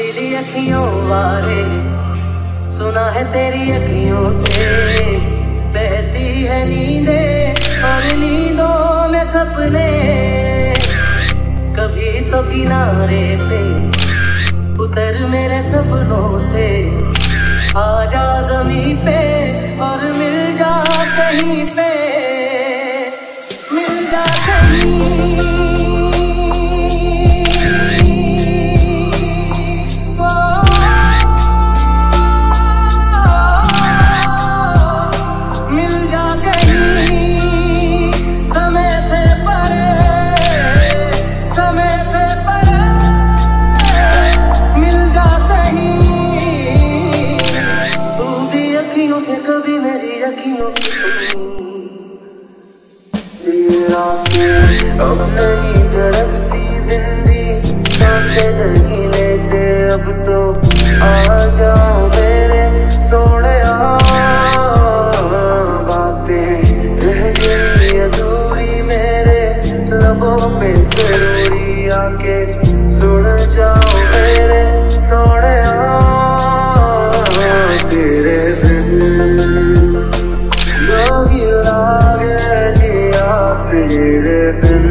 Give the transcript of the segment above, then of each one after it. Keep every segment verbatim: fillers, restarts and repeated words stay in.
नशीली अखियों वाले, सुना है तेरी अखियों से बहती है नींदें और नींदों में सपने। कभी तो किनारे पे उतर मेरे सपनों से, आजा ज़मीं पे और मिल जा कहीं पे, मिल जा कहीं। कभी मेरी अखियों की अब नहीं धड़कती दिन भी, सांसें नहीं लेते अब तो आ जाओ मेरे सोने। बातें रह गई अधूरी मेरे लबों पे जरूरी, आके सुन जाओ मेरे सोने। तेरे तेरे बिन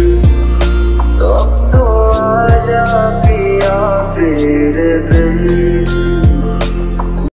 अब तो आजा पिया, तेरे बिन।